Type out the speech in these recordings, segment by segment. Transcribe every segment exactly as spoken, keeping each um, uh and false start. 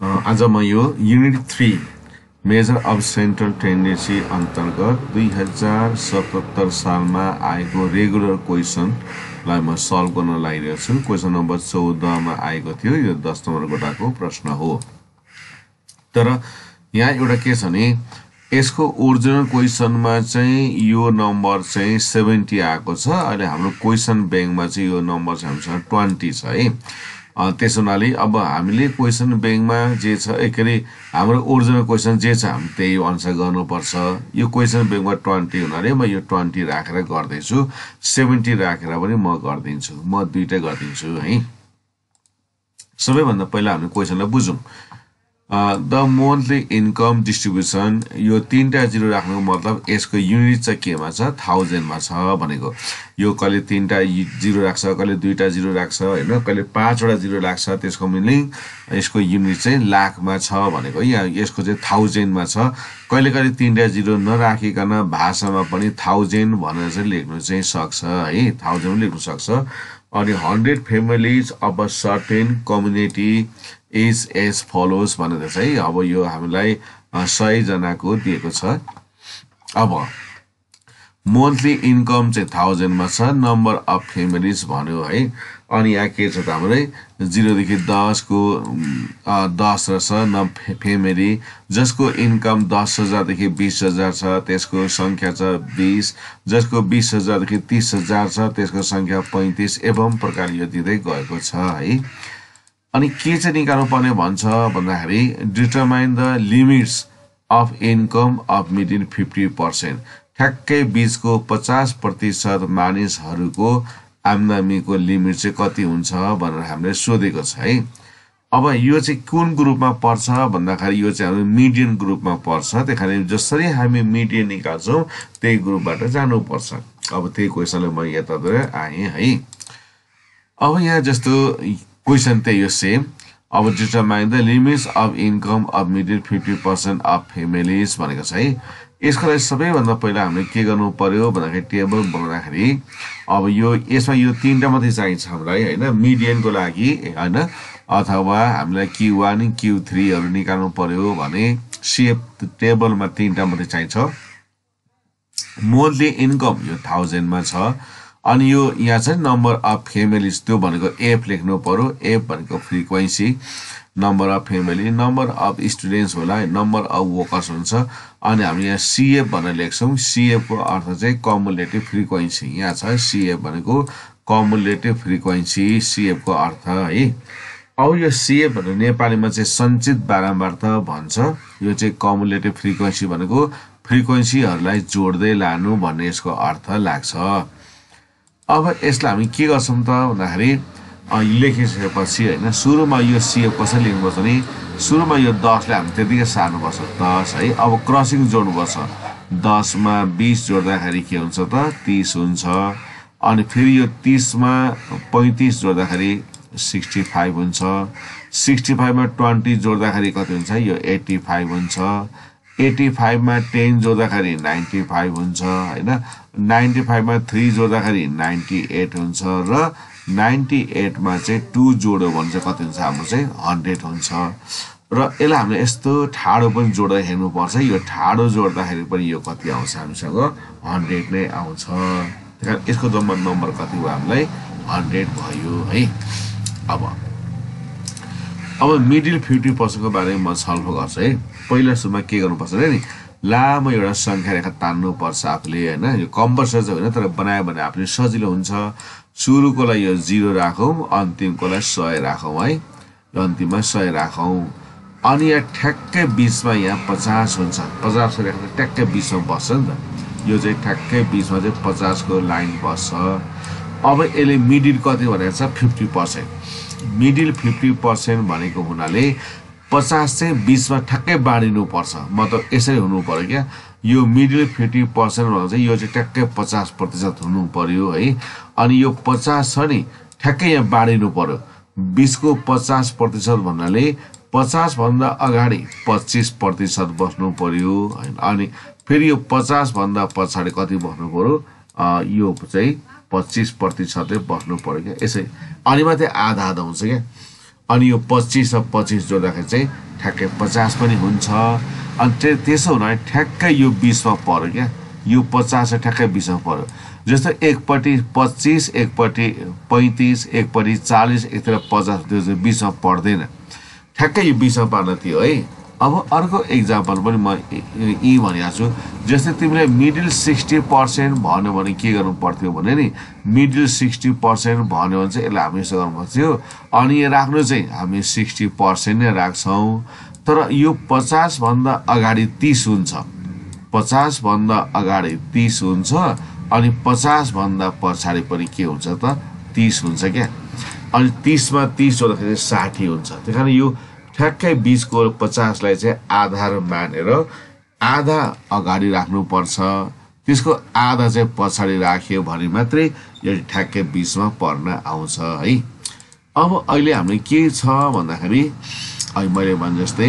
आज म यो unit three major of central tendency अन्तर्गत दुई हजार सतहत्तर सालमा आएको रेगुलर क्वेसनलाई म सल्भ गर्न लागिरहेको छु। क्वेसन नम्बर चौधमा आएको थियो, यो दस नम्बर कोटाको प्रश्न हो। तर यहाँ एउटा के छ भने यसको ओरिजिनल क्वेसनमा चाहिँ यो नम्बर चाहिँ सेभेन्टी आएको छ। अहिले हाम्रो क्वेसन ब्याङ्कमा चाहिँ यो नम्बर चाहिँ हामीसँग ट्वेन्टी छ है। त्यसो हुनाले अब हामीले क्वेसन ब्याङ्कमा जे छ के अरे हाम्रो ओरिजिनल क्वेसन जे छ हामी त्यही आन्सर गर्नुपर्छ। यो क्वेसन ब्याङ्कमा ट्वेन्टी हुनाले म यो ट्वेन्टी राखेर गर्दैछु, सेभेन्टी राखेर पनि म गरिदिन्छु, म दुईटै गरिदिन्छु है। सबैभन्दा पहिला हामीले क्वेसनलाई बुझौँ। द मन्थली इन्कम डिस्ट्रिब्युसन, यो तीनटा जिरो राख्नुको मतलब यसको युनिट चाहिँ केमा छ, थाउजन्डमा छ भनेको। यो कहिले तीनटा जिरो राख्छ, कहिले दुईटा जिरो राख्छ होइन, कहिले पाँचवटा जिरो राख्छ, त्यसको मिनिङ यसको युनिट चाहिँ लाखमा छ भनेको। यहाँ यसको चाहिँ थाउजन्डमा छ। कहिले कहिले तीनटा जिरो नराखिकन भाषामा पनि थाउजन्ड भनेर चाहिँ लेख्नु चाहिँ सक्छ है, थाउजन्ड लेख्नु सक्छ। अनि hundred families of a certain community is as follows भनेर चाहिँ अब यो हामीलाई सयजनाको दिएको छ। अब मन्थली इन्कम चाहिँ थाउजन्डमा छ, नम्बर अफ फ्यामिलीज भन्यो है। अनि यहाँ के छ त हाम्रै जिरोदेखि दसको दस र छ न फ्यामिली जसको इन्कम दस हजारदेखि बिस हजार छ त्यसको सङ्ख्या छ बिस, जसको बिस हजारदेखि तिस हजार छ त्यसको सङ्ख्या पैँतिस, एवं प्रकार यो दिँदै गएको छ है। अनि के चाहिँ निकाल्नु पर्ने भन्छ भन्दाखेरि determine the limits of income of middle fifty percent, ठ्याक्कै बिचको पचास प्रतिशत मानिसहरूको आम्दानीको लिमिट चाहिँ कति हुन्छ भनेर हामीले सोधेको छ है। अब यो चाहिँ कुन ग्रुपमा पर्छ भन्दाखेरि यो चाहिँ हाम्रो मिडियन ग्रुपमा पर्छ। त्यही कारण जसरी हामी मिडियन निकाल्छौँ त्यही ग्रुपबाट जानुपर्छ। अब त्यही क्वेसनले म यतातिर आएँ है। अब यहाँ जस्तो क्वेसन त्यही हो सेम। अब determine the limits of income of middle fifty percent of families भनेको छ है। यसको लागि सबैभन्दा पहिला हामीले के गर्नु पर्यो भन्दाखेरि टेबल बनाउँदाखेरि अब यो यसमा यो तिनवटा मात्रै चाहिन्छ हामीलाई होइन, मिडियनको लागि होइन, अथवा हामीलाई क्यू वान क्यू थ्रीहरू निकाल्नु पर्यो भने सेप टेबलमा तिनवटा मात्रै चाहिन्छ। मन्थली इन्कम यो थाउजन्डमा छ। अनि यो यहाँ चाहिँ नम्बर अफ फ्यामिलीज त्यो भनेको एफ लेख्नु पर्यो। एफ भनेको frequency, number of family, number of students होला, नम्बर अफ वर्कर्स हुन्छ। अनि हामी यहाँ सिएफ भनेर लेख्छौँ। सिएफको अर्थ चाहिँ कमुलेटिभ फ्रिक्वेन्सी, यहाँ छ सिएफ भनेको कमुलेटिभ फ्रिक्वेन्सी, सिएफको अर्थ है। अब यो सिएफ भनेर नेपालीमा चाहिँ सञ्चित बारम्बारता भन्छ। यो चाहिँ कमुलेटिभ फ्रिक्वेन्सी भनेको फ्रिक्वेन्सीहरूलाई जोड्दै लानु भन्ने यसको अर्थ लाग्छ। अब यसलाई हामी के गर्छौँ त भन्दाखेरि लेखिसकेपछि होइन सुरुमा यो सिएफ कसरी लेख्नुपर्छ भने सुरुमा यो दसले हामी त्यतिकै सार्नुपर्छ दस है। अब क्रसिङ जोड्नुपर्छ, दसमा बिस जोड्दाखेरि के हुन्छ त तिस हुन्छ। अनि फेरि यो तिसमा पैँतिस जोड्दाखेरि सिक्सटी फाइभ हुन्छ। सिक्सटी फाइभमा ट्वेन्टी जोड्दाखेरि कति हुन्छ, यो एट्टी फाइभ हुन्छ। एट्टी फाइभमा टेन जोड्दाखेरि नाइन्टी फाइभ हुन्छ होइन। नाइन्टी फाइभमा थ्री जोड्दाखेरि नाइन्टी एट हुन्छ र नाइन्टी एटमा चाहिँ टू जोड्यो भने चाहिँ कति हुन्छ हाम्रो चाहिँ हन्ड्रेड हुन्छ। र यसलाई हामीले यस्तो ठाडो पनि जोड्दा हेर्नुपर्छ, यो ठाडो जोड्दाखेरि पनि यो कति आउँछ हामीसँग हन्ड्रेड नै आउँछ। त्यही कारण यसको जम्मा नम्बर कति भयो हामीलाई हन्ड्रेड भयो है। अब अब मिडिल फिफ्टी पर्सेन्टको बारेमा म छलफल गर्छु है। पहिला सुरुमा के गर्नुपर्छ नि, लामो एउटा सङ्ख्या रेखा तान्नुपर्छ आफूले होइन। यो कम्पलसरी चाहिँ होइन, तर बनायो भने आफूले सजिलो हुन्छ। सुरुकोलाई यो जिरो राखौँ, अन्तिमकोलाई सय राखौँ है, अन्तिममा सय राखौँ। अनि यहाँ ठ्याक्कै बिचमा यहाँ पचास हुन्छ, पचास रेखा ठ्याक्कै बिचमा बस्छ नि त। यो चाहिँ ठ्याक्कै बिचमा चाहिँ पचासको लाइन बस्छ। अब यसले मिडिल कति भनेको छ fifty percent. Middle fifty percent भनेको हुनाले पचास चाहिँ बिचमा ठ्याक्कै बाँडिनुपर्छ, मतलब यसरी हुनु पर्यो क्या। यो मिडिल फिफ्टी पर्सेन्ट भनेको चाहिँ यो चाहिँ ठ्याक्कै पचास प्रतिशत हुनु पर्यो है। अनि यो पचास छ नि ठ्याक्कै यहाँ बाँडिनु पर्यो। बिचको पचास प्रतिशत भन्नाले पचासभन्दा अगाडि पच्चिस प्रतिशत बस्नु पर्यो होइन। अनि फेरि यो पचासभन्दा पछाडि कति बस्नु पर्यो, यो चाहिँ पच्चिस प्रतिशतले बस्नु पर्यो क्या यसै। अनि मात्रै आधा आधा हुन्छ क्या। अनि यो पच्चीस र पच्चीस जोड्दाखेरि चाहिँ ठ्याक्कै पचास पनि हुन्छ। अनि त्यसो हुँदा ठ्याक्कै यो बीसमा पर्यो क्या, यो पचास र ठ्याक्कै बीसमा पर्यो। जस्तो एकपट्टि पच्चीस, एकपट्टि पैँतिस, एकपट्टि चालीस, एकतिर पचास, त्यो चाहिँ बीसमा पर्दैन, ठ्याक्कै यो बीसमा पार्न थियो है। अब अर्को एक्जाम्पल पनि म यी भनिरहेको छु। जस्तै तिमीले मिडल सिक्सटी पर्सेन्ट भन्यो भने के गर्नु पर्थ्यो भने नि, मिडल सिक्सटी पर्सेन्ट भन्यो भने चाहिँ यसलाई हामी यसो गर्नु पर्थ्यो। अनि यो राख्नु चाहिँ हामी सिक्सटी पर्सेन्ट नै राख्छौँ, तर यो पचासभन्दा अगाडि तिस हुन्छ, पचासभन्दा अगाडि तिस हुन्छ, अनि पचासभन्दा पछाडि पनि के हुन्छ त तिस हुन्छ क्या। अनि तिसमा तिस जोड्दाखेरि साठी हुन्छ। त्यही कारण यो ठ्याक्कै बीसको पचासलाई चाहिँ आधार मानेर आधा अगाडि राख्नुपर्छ, त्यसको आधा चाहिँ पछाडि राख्यो भने मात्रै यो ठ्याक्कै बीसमा पर्न आउँछ है। अब अहिले हामीले के छ भन्दाखेरि अहिले मैले भने जस्तै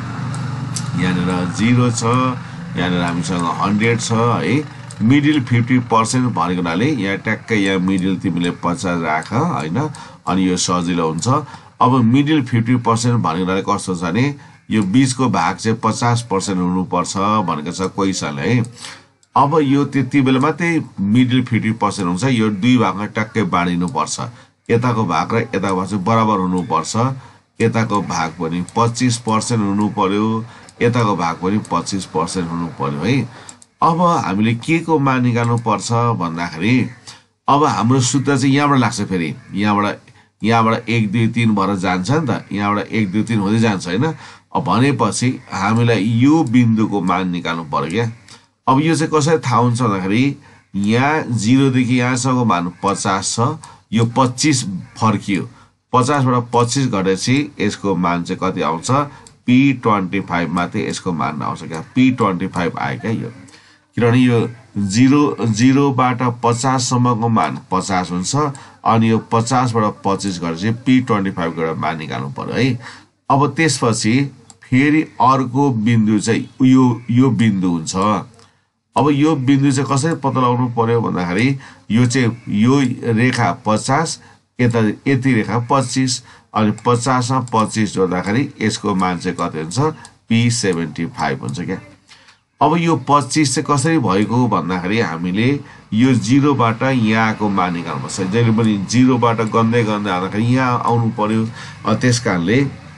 यहाँनिर जिरो छ, यहाँनिर हामीसँग हन्ड्रेड छ है। मिडल फिफ्टी पर्सेन्ट भनेको हुनाले यहाँ ट्याक्कै यहाँ मिडल तिमीले पचास राख होइन, अनि यो सजिलो हुन्छ। अब मिडल फिफ्टी पर्सेन्ट भनेको हुनाले कस्तो छ भने यो बीसको भाग चाहिँ पचास पर्सेन्ट हुनुपर्छ भनेको छ क्वेसनले है। अब यो त्यति बेला मात्रै मिडल फिफ्टी पर्सेन्ट हुन्छ, यो दुई भागमा ट्याक्कै बाँडिनुपर्छ, यताको भाग र यताको भाग चाहिँ बराबर हुनुपर्छ। यताको भाग पनि पच्चिस पर्सेन्ट हुनु पर्यो, यताको भाग पनि पच्चिस पर्सेन्ट हुनु पर्यो है। अब हामीले के को मान निकाल्नु पर्छ भन्दाखेरि अब हाम्रो सूत्र चाहिँ यहाँबाट लाग्छ, फेरि यहाँबाट यहाँबाट एक दुई तिन भएर जान्छ नि त, यहाँबाट एक दुई तिन हुँदै जान्छ होइन। अब भनेपछि हामीलाई यो बिन्दुको मान निकाल्नु पर्यो क्या। अब यो चाहिँ कसरी थाहा हुन्छ भन्दाखेरि यहाँ जिरोदेखि यहाँसम्मको मान पचास छ, यो पच्चिस फर्कियो, पचासबाट पच्चिस घटेपछि यसको मान चाहिँ कति आउँछ, पी ट्वेन्टी फाइभ मात्रै यसको मान आउँछ क्या, पी ट्वेन्टी फाइभ आयो क्या यो। किनभने यो जिरो जिरोबाट पचाससम्मको मान पचास हुन्छ, अनि यो पचासबाट पच्चिस घटेपछि पी ट्वेन्टी फाइभको एउटा मान निकाल्नु पर्यो है। अब त्यसपछि फेरि अर्को बिन्दु चाहिँ यो यो बिन्दु हुन्छ। अब यो बिन्दु चाहिँ कसरी पत्ता लगाउनु पर्यो भन्दाखेरि यो चाहिँ यो रेखा पचास, यता यति रेखा पच्चिस, अनि पचासमा पच्चिस जोड्दाखेरि यसको मान चाहिँ कति हुन्छ, पी सेभेन्टी फाइभ हुन्छ क्या। अब यो पच्चिस चाहिँ कसरी भएको भन्दाखेरि हामीले यो जिरोबाट यहाँको मान निकाल्नुपर्छ। जहिले पनि जिरोबाट गन्दै गन्दै आउँदाखेरि यहाँ आउनु पर्यो। त्यस कारणले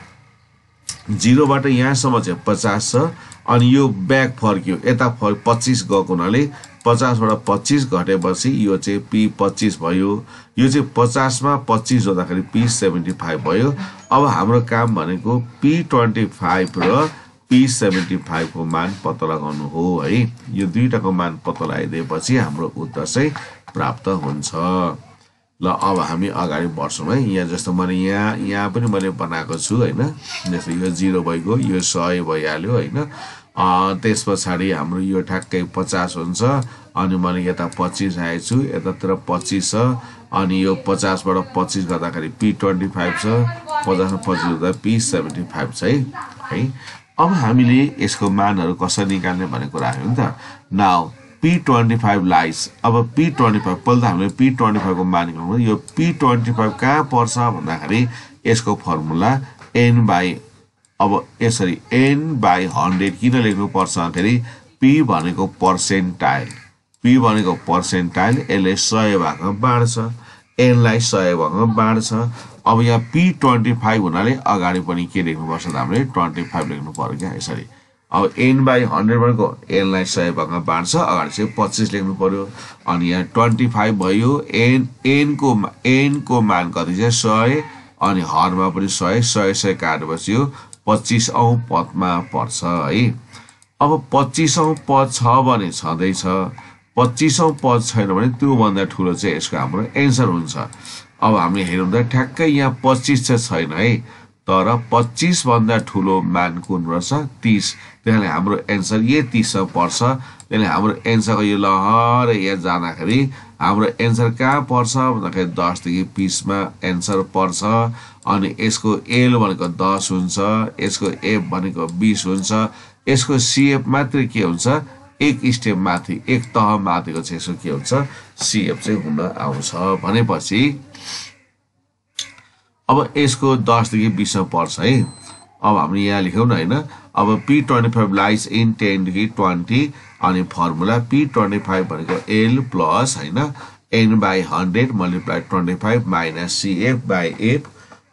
जिरोबाट यहाँसम्म चाहिँ पचास छ, अनि यो ब्याक फर्क्यो, यता फर् पच्चिस गएको हुनाले पचासबाट पच्चिस घटेपछि यो चाहिँ पी पच्चिस भयो। यो चाहिँ पचासमा पच्चिस जोड्दाखेरि पी सेभेन्टी फाइभ भयो। अब हाम्रो काम भनेको पी ट्वेन्टी फाइभ र पी सेभेन्टी फाइभ को मान पत्ता लगाउनु हो है। यो दुईटाको मान पत्ता लगाइदिएपछि हाम्रो उत्तर चाहिँ प्राप्त हुन्छ। ल अब हामी अगाडि बढ्छौँ है। यहाँ जस्तो मैले यहाँ यहाँ पनि मैले बनाएको छु होइन, जस्तो यो जिरो भइगयो, यो सय भइहाल्यो होइन। त्यस पछाडि हाम्रो यो ठ्याक्कै पचास हुन्छ, अनि मैले यता पच्चिस आएको छु, यतातिर पच्चिस छ, अनि यो पचासबाट पच्चिस गर्दाखेरि पी ट्वेन्टी फाइभ छ, पचासमा पच्चिस गर्दा पी सेभेन्टी फाइभ छ है है। अब हामीले यसको मानहरू कसरी निकाल्ने भन्ने कुरा आयो नि त। Now P twenty five lies, अब पी ट्वेन्टी फाइभ पहिला हामीले पी ट्वेन्टी फाइभ को मान निकाल्नु। यो पी ट्वेन्टी फाइभ कहाँ पर्छ भन्दाखेरि यसको फर्मुला एन बाई, अब यसरी एन बाई हन्ड्रेड किन लेख्नु पर्छ भन्दाखेरि पी भनेको पर्सेन्टाइल, पी भनेको पर्सेन्टाइल, यसले सय भागमा बाँड्छ, एनलाई सय भागमा बाँड्छ। अब यहाँ पी ट्वेन्टी फाइभ हुनाले अगाडि पनि के लेख्नुपर्छ त हामीले ट्वेन्टी फाइभ लेख्नु पर्यो क्या यसरी। अब एन बाई हन्ड्रेड भनेको एनलाई सय भागमा बाँड्छ, अगाडि चाहिँ पच्चिस लेख्नु पर्यो, अनि यहाँ ट्वेन्टी फाइभ भयो। एन एनको एनको मान कति चाहिँ सय, अनि हरमा पनि सय, सय सय काटेपछि यो पच्चिस औँ पदमा पर्छ है। अब पच्चिस औँ पद छ भने छँदैछ, पच्चिस औँ पद छैन भने त्योभन्दा ठुलो चाहिँ यसको हाम्रो एन्सर हुन्छ। अब हामीले हेरौँ त ठ्याक्कै यहाँ पच्चिस चाहिँ छैन है, तर पच्चिस भन्दा ठुलो मान कुन रहेछ, तीस। त्यसले हाम्रो एन्सर यही तीसमा पर्छ। त्यसले हाम्रो एन्सरको यो लहर यहाँ जाँदाखेरि हाम्रो एन्सर कहाँ पर्छ भन्दाखेरि दसदेखि बिसमा एन्सर पर्छ। अनि यसको एल भनेको दस हुन्छ, यसको एफ भनेको बिस हुन्छ, यसको सिएफ मात्रै के हुन्छ, एक स्टेप माथि, एक तह माथिको चाहिँ यसको के हुन्छ, सिएफ चाहिँ हुन आउँछ। भनेपछि अब यसको दस देखि बीस सम्म पर्छ है। अब हामीले यहाँ लेख्यौँ न हैन। अब P twenty-five lies in ten देखि twenty अनि फर्मुला P twenty-five भनेको L प्लस हैन n by one hundred multiply twenty-five minus C F by F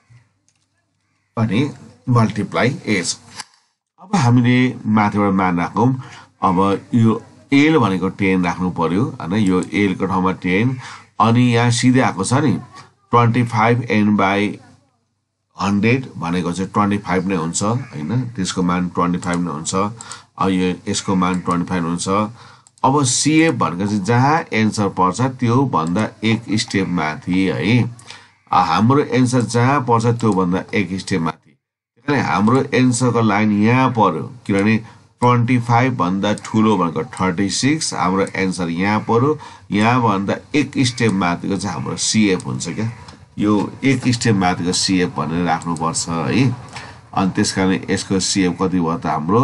अनि multiply H। अब हामीले माथिबाट मान राखौँ। अब यो L भनेको ten राख्नु पर्यो हैन। यो L को ठाउँमा ten अनि यहाँ सिधै आएको छ नि twenty-five n by one hundred भनेको चाहिँ twenty-five नै हुन्छ हैन। त्यसको मान twenty-five नै हुन्छ। अब यो यसको मान twenty-five हुन्छ। अब C F भनेको चाहिँ जहाँ एन्सर पर्छ त्यो भन्दा एक स्टेप माथि है। हाम्रो एन्सर जहाँ पर्छ त्यो भन्दा एक स्टेप माथि। त्यसैले हाम्रो एन्सरको लाइन यहाँ पर्यो किनभने twenty-five भन्दा ठुलो भनेको thirty-six। हाम्रो एन्सर यहाँ पर्यो। यहाँ भन्दा एक स्टेप माथिको चाहिँ हाम्रो C F हुन्छ क्या। यो एक स्टेप माथिको C F भनेर राख्नु पर्छ है। अनि त्यसकारण यसको C F कति भयो त हाम्रो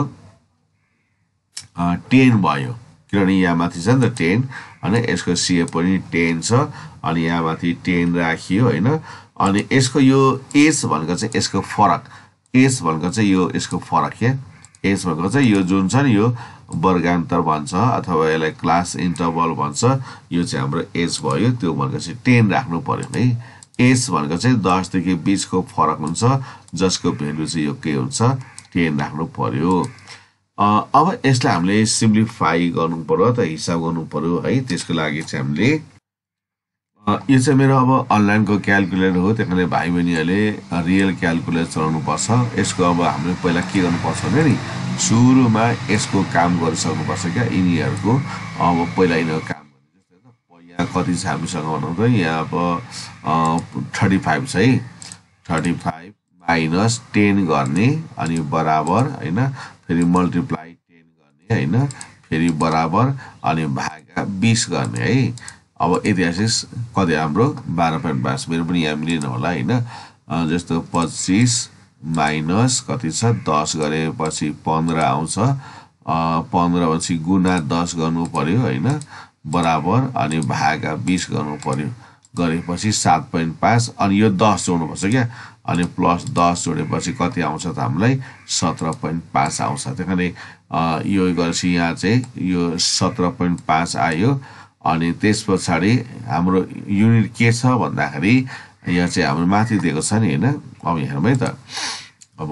ten भयो किनभने यहाँ माथि छ नि त ten अनि यसको C F पनि ten छ अनि यहाँ माथि ten राखियो हैन। अनि यसको यो H भनेको चाहिँ यसको फरक H भनेको चाहिँ यो यसको फरक के H भनेको चाहिँ यो जुन छ नि यो वर्गान्तर भन्छ अथवा यसलाई क्लास इन्टरभल भन्छ। यो चाहिँ हाम्रो H भयो। त्यो भनेको चाहिँ ten राख्नु पर्यो है। H भनेको चाहिँ दस देखि बीस को फरक हुन्छ जसको भ्यालु चाहिँ यो के हुन्छ ten राख्नु पर्यो। अब यसलाई हामीले सिम्प्लिफाई गर्नु पर्यो त हिसाब गर्नु पर्यो है। त्यसको लागि चाहिँ हामीले यो चाहिँ मेरो अब अनलाइनको क्याल्कुलेटर हो। त्यसैले भाइ बहिनीहरूले रियल क्याल्कुलेटर चलाउनु पर्छ। यसको अब हामीले पहिला के गर्नुपर्छ भने नि सुरुमा यसको काम गरिसक्नु पर्छ क्या यिनीहरूको। अब पहिला यिनीहरूको काम यहाँ कति छ हामीसँग भनौँ त यहाँ अब thirty-five छ है। thirty-five माइनस ten गर्ने अनि बराबर हैन फेरि मल्टिप्लाई ten गर्ने हैन फेरि बराबर अनि भागा बीस गर्ने है। अब यति कति हाम्रो बाह्र point पाँच मेरो पनि यहाँ मिलेन होला हैन। जस्तो पच्चीस माइनस कति छ दस गरेपछि पन्ध्र आउँछ। पन्ध्र पछि गुणा दस गर्नु पर्यो हैन बराबर अनि भागा बीस गर्नु पर्यो। गरेपछि सात point पाँच अनि यो दस जोड्नु पर्छ क्या अनि प्लस दस जोडेपछि कति आउँछ त हामीलाई सत्र point पाँच आउँछ। त्यसैले यो गरेपछि यहाँ चाहिँ यो सत्र point पाँच आयो। अनि त्यसपछि हाम्रो युनिट के छ भन्दाखेरि यहाँ चाहिँ हाम्रो माथि दिएको छ नि हैन। अब हेरौँ है त। अब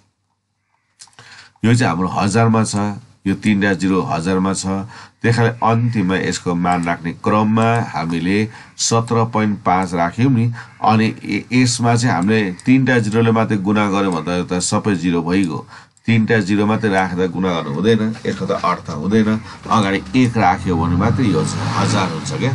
यो चाहिँ हाम्रो हजारमा छ। यो तीनटा जिरो हजारमा छ। त्यसैले अन्तिममा यसको मान राख्ने क्रममा हामीले सत्र point पाँच राख्यौं नि अनि यसमा चाहिँ हामीले तीनटा जिरोले मात्रै गुणा गर्यो भन्दा त सबै जिरो भइगयो। तीनटा जिरो मात्रै राखेर गुणा गर्नु हुँदैन यसको त अर्थ हुँदैन। अगाडि एक राख्यो भने मात्रै यो हजार हुन्छ क्या।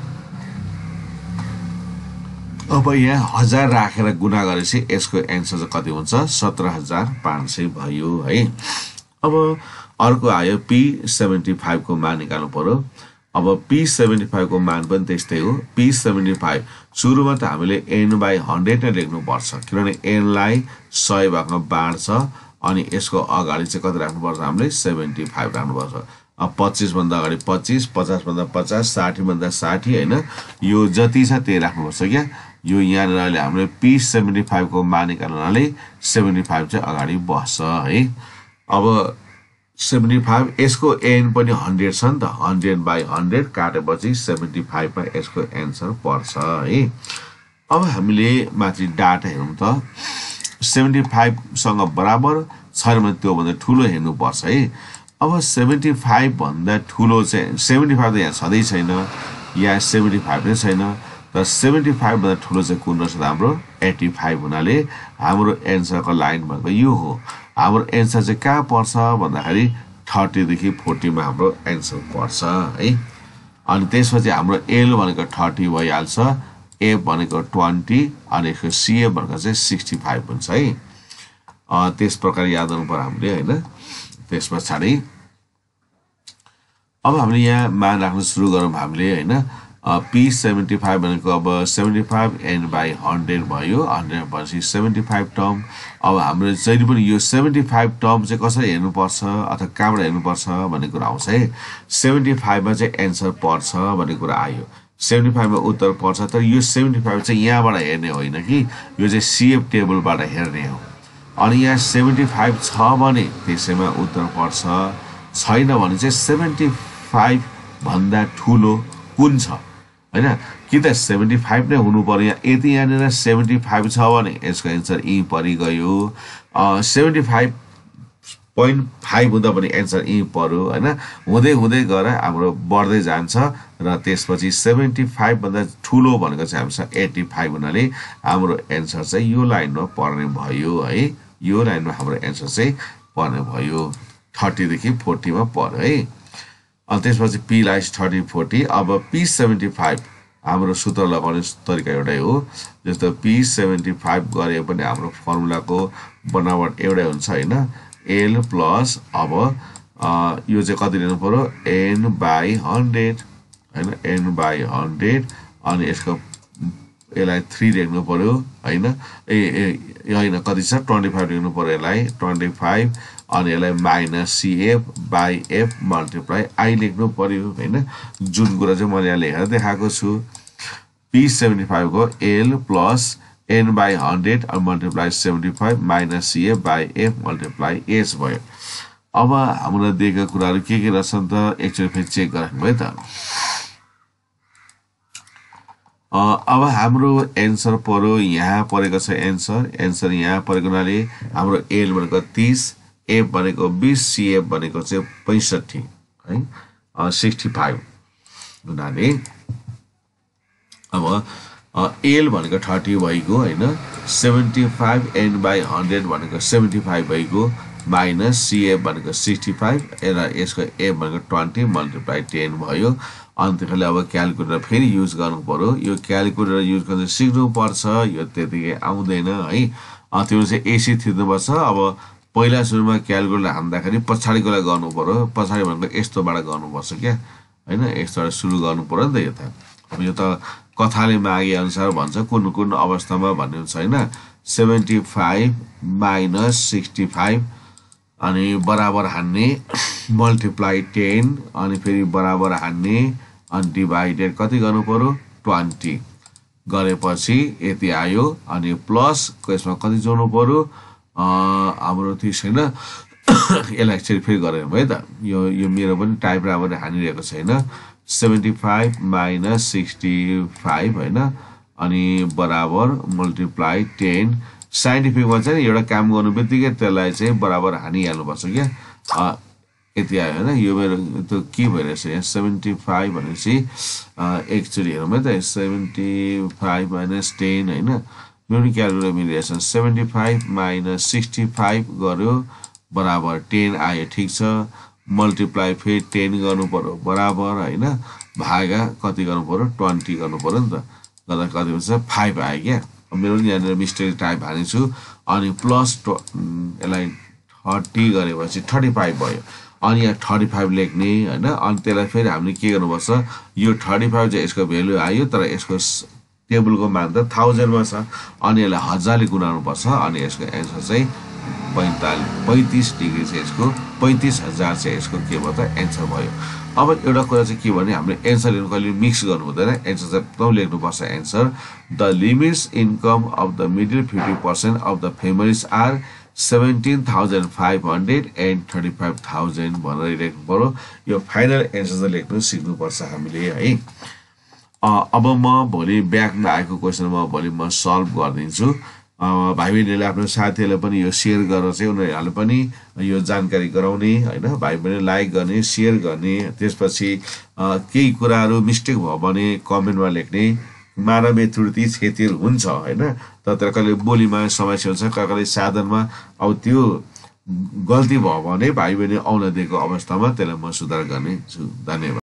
अब यहाँ हजार राखेर गुणा गरेपछि यसको एन्सर चाहिँ कति हुन्छ सत्र हजार पाँच सय भयो है। अब अर्को आयो P seventy-five को मान निकाल्नु पर्यो। अब P seventy-five को मान पनि त्यस्तै हो। P seventy-five सुरुमा त हामीले n by one hundred नै लेख्नु पर्छ किनभने n लाई सय भागमा बाँड्छ अनि यसको अगाडि चाहिँ कति राख्नु पर्छ हामीले seventy-five राख्नु पर्छ। अब पच्चीस भन्दा अगाडि पच्चीस पचास भन्दा पचास साठी भन्दा साठी हैन यो जति छ त्यही राख्नु पर्छ क्या। यो यहाँनिर हामीले P seventy-five को मान निकाल्नाले seventy-five चाहिँ अगाडि बस्छ है। अब seventy-five यसको n पनि one hundred छ नि त one hundred by one hundred काटेपछि seventy-five मा यसको एन्सर पर्छ है। अब हामीले माथि डाटा हेरौँ त seventy-five सँग बराबर छैन भने त्यो भन्दा ठुलो हेर्नु पर्छ है। अब seventy-five भन्दा ठुलो चाहिँ seventy-five त यहाँ छँदै छैन यहाँ seventy-five नै छैन तर seventy-five भन्दा ठुलो चाहिँ कुन रहेछ हाम्रो eighty-five हुनाले हाम्रो एन्सरको लाइन भनेको यो हो। हाम्रो एन्सर चाहिँ कहाँ पर्छ भन्दाखेरि thirty देखि forty मा हाम्रो एन्सर पर्छ है। अनि त्यसपछि हाम्रो L भनेको thirty भइहाल्छ F भनेको twenty अनि यसको C F भनेको चाहिँ sixty-five हुन्छ है। अ त्यस प्रकार याद गर्नु पर्यो हामीले हैन। त्यसपछि अब हामीले यहाँ मान राख्न सुरु गरौँ हामीले हैन। P seventy-five भनेको अब seventy-five n by one hundred भयो one hundred पछि seventy-five टर्म। अब हाम्रो जहिले पनि यो seventy-five टर्म चाहिँ कसरी हेर्नु पर्छ अथवा कहाँबाट हेर्नु पर्छ भन्ने कुरा आउँछ है। seventy-five मा चाहिँ एन्सर पर्छ भन्ने कुरा आयो। सेभेन्टी फाइभ मा उत्तर पर्छ तर यो सेभेन्टी फाइभ चाहिँ यहाँबाट हेर्ने होइन कि यो चाहिँ सिएफ टेबलबाट हेर्ने हो अनि यहाँ सेभेन्टी फाइभ छ भने त्यसैमा उत्तर पर्छ छैन भने चाहिँ सेभेन्टी फाइभ भन्दा ठुलो कुन छ हैन कि त सेभेन्टी फाइभ नै हुनु पर्यो यहाँ यदि यहाँनिर सेभेन्टी फाइभ छ भने यसको एन्सर ई परिगयो सेभेन्टी फाइभ पोइन्ट फाइभ हुँदा पनि एन्सर ई पर्यो हैन हुँदै हुँदै गएर हाम्रो बढ्दै जान्छ र त्यसपछि सेभेन्टी फाइभ भन्दा ठुलो भनेको चाहिँ हामीसँग एट्टी फाइभ हुनाले हाम्रो एन्सर चाहिँ यो लाइनमा पर्ने भयो है यो लाइनमा हाम्रो एन्सर चाहिँ पर्ने भयो थर्टी देखि फोर्टी मा पर्यो है अनि त्यसपछि पी लाई थर्टी फोर्टी अब पी सेभेन्टी फाइभ हाम्रो सूत्र लगाउने तरिका एउटै हो जस्तो पी सेभेन्टी फाइभ गरे पनि हाम्रो फर्मुलाको बनावट एउटै हुन्छ हैन L प्लस अब यो चाहिँ कति लिनु पर्यो n बाइ हन्ड्रेड हैन n बाइ हन्ड्रेड अनि यसको यसलाई थ्री लेख्नु पर्यो हैन ए ए हैन कति छ ट्वेन्टी फाइभ लेख्नु पर्यो यसलाई ट्वेन्टी फाइभ अनि यसलाई minus CF by F multiply I लेख्नु पर्यो हैन जुन कुरा चाहिँ मैले यहाँ लेखेर देखाएको छु पी सेभेन्टी फाइभ को L plus n by one hundred and multiply seventy-five minus C by F multiply H भयो अब हाम्रो दिएका कुराहरु के के रहेछन् त एकचोटी फेरि चेक गरौँ है त अब हाम्रो एन्सर पर्यो यहाँ परेको छ एन्सर एन्सर यहाँ परेको हुनाले हाम्रो L भनेको तीस F भनेको बीस C F भनेको चाहिँ पैंसठी है पैंसठी हुनाले अब L भनेको थर्टी भइगयो हैन seventy five n by one hundred भनेको सेभेन्टी फाइभ भइगयो माइनस C F भनेको सिक्सटी फाइभ र यसको F भनेको ट्वेन्टी मल्टिप्लाई टेन भयो अनि त्यसले अब क्याल्कुलेटर फेरि युज गर्नु पर्यो यो क्याल्कुलेटर युज गर्न सिक्नु पर्छ यो त्यतिकै आउँदैन है त्यो चाहिँ एसी थिच्नु पर्छ अब पहिला सुरुमा क्याल्कुलेटर हान्दाखेरि पछाडीकोलाई गर्नु पर्यो पछाडी भनेको यस्तोबाट गर्नुपर्छ के हैन यस्तोबाट सुरु गर्नु पर्यो नि त यो त अब यो त कथाले मागे अनुसार भन्छ कुन कुन अवस्थामा भन्ने हुन्छ हैन seventy five minus sixty five अनि बराबर हान्ने मल्टिप्लाई टेन अनि फेरि बराबर हान्ने अनि डिभाइडेड कति गर्नु पर्यो ट्वेन्टी गरेपछि यति आयो अनि प्लस यसमा कति जोड्नु पर्यो हाम्रो त्यो छैन यसलाई चाहिँ फेरि गरौँ है त यो यो मेरो पनि टाइप राम्ररी हानिरहेको छैन seventy five minus sixty five हैन अनि बराबर मल्टिप्लाई टेन साइन्टिफिकमा चाहिँ एउटा काम गर्नुबित्तिकै त्यसलाई चाहिँ बराबर हानिहाल्नुपर्छ क्या यति आयो हैन यो मेरो त्यो के भइरहेछ यहाँ सेभेन्टी फाइभ भनेपछि एकचोटि हेरौँ है त सेभेन्टी फाइभ माइनस टेन हैन यो पनि क्याल्कुलेटर मिलिरहेछ seventy five minus sixty five गर्यो बराबर टेन आयो ठीक छ मल्टिप्लाई फेरि टेन गर्नु पर्यो बराबर हैन भागा कति गर्नु पर्यो ट्वेन्टी गर्नु पर्यो नि त गर्दा कति हुन्छ फाइभ आयो क्या मेरो पनि यहाँनिर मिस्टेक टाइप हानेछु अनि प्लस यसलाई थर्टी गरेपछि थर्टी फाइभ भयो अनि यहाँ थर्टी फाइभ लेख्ने हैन अनि त्यसलाई फेरि हामीले के गर्नुपर्छ यो थर्टी फाइभ चाहिँ यसको भ्यालु आयो तर यसको टेबलको मान त थाउजन्डमा छ अनि यसलाई हजारले गुणाउनु पर्छ अनि यसको एन्सर चाहिँ पैंतालीस पैंतीस डिग्री चाहिँ यसको पैंतीस हजार चाहिँ यसको के भयो त एन्सर भयो अब एउटा कुरा चाहिँ के भने हामीले एन्सर लेख्नु कहिले मिक्स गर्नु हुँदैन एन्सर चाहिँ एकदम लेख्नुपर्छ answer the limits income of the middle fifty percent of the families are seventeen thousand five hundred and thirty five thousand भनेर लेख्नु पर्यो यो फाइनल एन्सर चाहिँ लेख्नु सिक्नुपर्छ हामीले है अब म भोलि ब्याकमा आएको क्वेसन म भोलि म सल्भ गरिदिन्छु भाइ बहिनीले आफ्नो साथीहरूलाई पनि यो सेयर गरेर चाहिँ उनीहरूले पनि यो जानकारी गराउने हैन भाइ बहिनी लाइक गर्ने सेयर गर्ने त्यसपछि केही कुराहरू मिस्टेक भयो भने कमेन्टमा लेख्ने मानवीय त्रुटि क्षतिहरू हुन्छ हैन तर कहिले बोलीमा समस्या हुन्छ कहिले साधनमा अब त्यो गल्ती भयो भने भाइ बहिनी आउन दिएको अवस्थामा त्यसलाई म सुधार गर्ने छु धन्यवाद।